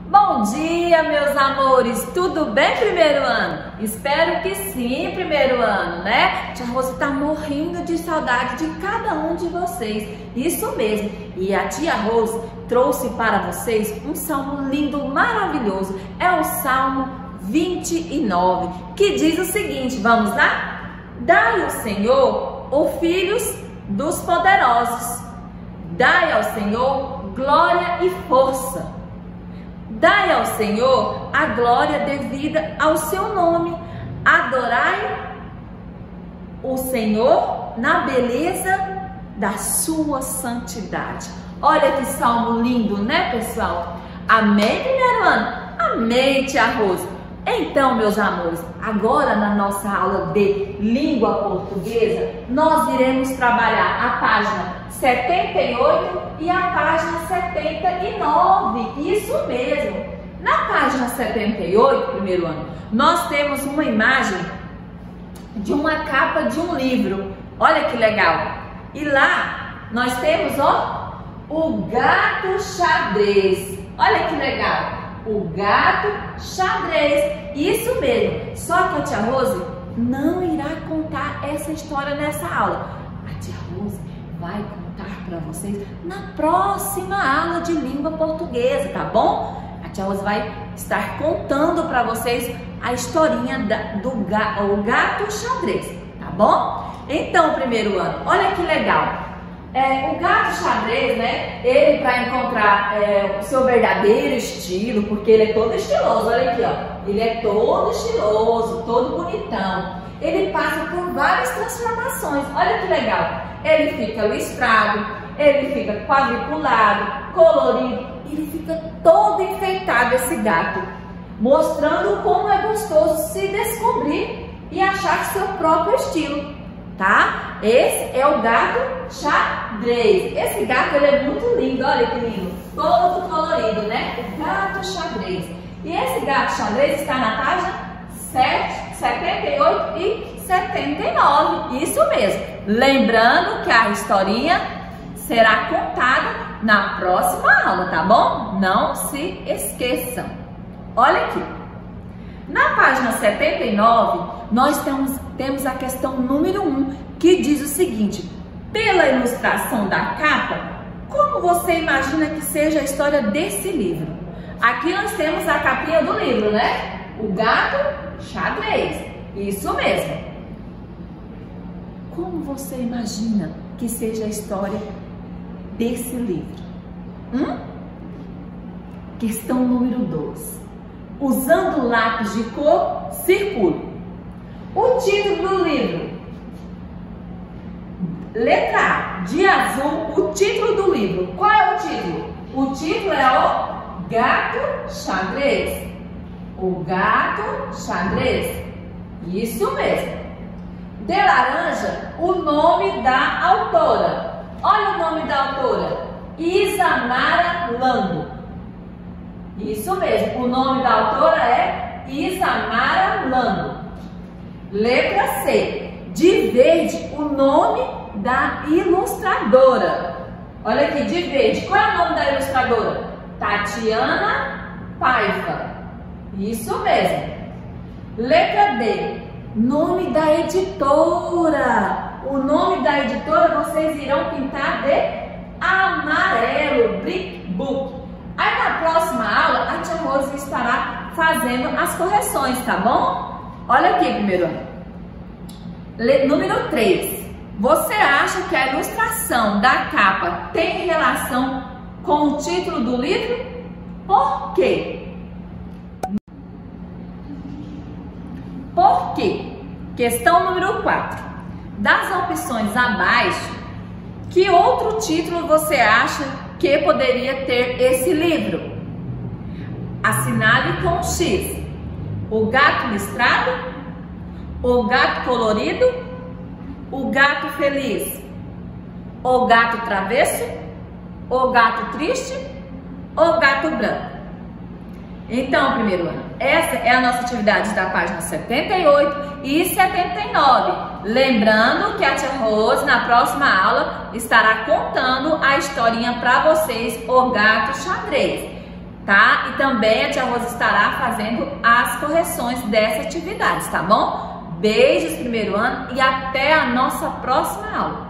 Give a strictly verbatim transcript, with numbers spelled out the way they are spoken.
Bom dia, meus amores! Tudo bem, primeiro ano? Espero que sim, primeiro ano, né? Tia Rose tá morrendo de saudade de cada um de vocês. Isso mesmo. E a tia Rose trouxe para vocês um salmo lindo, maravilhoso. É o Salmo vinte e nove, que diz o seguinte, vamos lá? Dai ao Senhor, ó filhos dos poderosos. Dai ao Senhor glória e força. Dai ao Senhor a glória devida ao seu nome. Adorai o Senhor na beleza da sua santidade. Olha que salmo lindo, né, pessoal? Amém, primeiro ano? Amém, tia Rose. Então, meus amores, agora na nossa aula de língua portuguesa, nós iremos trabalhar a página setenta e oito e a página setenta e nove. Isso mesmo. Na página setenta e oito, primeiro ano, nós temos uma imagem de uma capa de um livro. Olha que legal. E lá nós temos, ó, o gato xadrez. Olha que legal. O gato xadrez. Isso mesmo. Só que a tia Rose não irá contar essa história nessa aula. A tia Rose vai contar para vocês na próxima aula de língua portuguesa, tá bom? A tia Rose vai estar contando para vocês a historinha da, do ga, o gato xadrez, tá bom? Então, primeiro ano, olha que legal. É, o gato xadrez, né? Ele, para encontrar é, o seu verdadeiro estilo, porque ele é todo estiloso, olha aqui, ó. Ele é todo estiloso, todo bonitão. Ele passa por várias transformações. Olha que legal. Ele fica listrado, ele fica quadriculado, colorido. Ele fica todo enfeitado, esse gato, mostrando como é gostoso se descobrir e achar seu próprio estilo, tá? Esse é o gato xadrez. Esse gato, ele é muito lindo, olha que lindo, todo colorido, né? O gato xadrez. E esse gato xadrez está na página setenta e oito e setenta e nove, isso mesmo. Lembrando que a historinha será contada na próxima aula, tá bom? Não se esqueçam. Olha aqui. Na página setenta e nove, nós temos, temos a questão número um, que diz o seguinte: pela ilustração da capa, como você imagina que seja a história desse livro? Aqui nós temos a capinha do livro, né? O gato xadrez. Isso mesmo. Como você imagina que seja a história desse livro? Hum? Questão número dois. Usando lápis de cor, circule. O título do livro. Letra A, de azul, o título do livro. Qual é o título? O título é o Gato Xadrez. O Gato Xadrez. Isso mesmo. De laranja, o nome da autora. Olha o nome da autora. Isamara Lando. Isso mesmo. O nome da autora é Isamara Lando. Letra C. De verde, o nome da ilustradora. Olha aqui, de verde. Qual é o nome da ilustradora? Tatiana Paiva. Isso mesmo. Letra D. Nome da editora. O nome da editora vocês irão pintar de amarelo, Brick Book. Aí na próxima aula a tia Rose estará fazendo as correções, tá bom? Olha aqui primeiro. Le, número três. Você acha que a ilustração da capa tem relação com o título do livro? Por quê? Por quê? Questão número quatro. Das opções abaixo, que outro título você acha que poderia ter esse livro? Assinale com X. O gato listrado? O gato colorido? O gato feliz? O gato travesso? O gato triste? O gato branco? Então, primeiro ano, essa é a nossa atividade da página setenta e oito e setenta e nove. Lembrando que a tia Rose, na próxima aula, estará contando a historinha para vocês, o gato xadrez. tá? E também a tia Rosa estará fazendo as correções dessas atividades, tá bom? Beijos, primeiro ano, e até a nossa próxima aula.